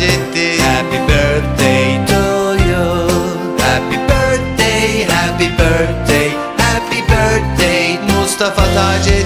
Taceddin. Happy birthday to you. Happy birthday, happy birthday, happy birthday Mustafa Taceddin.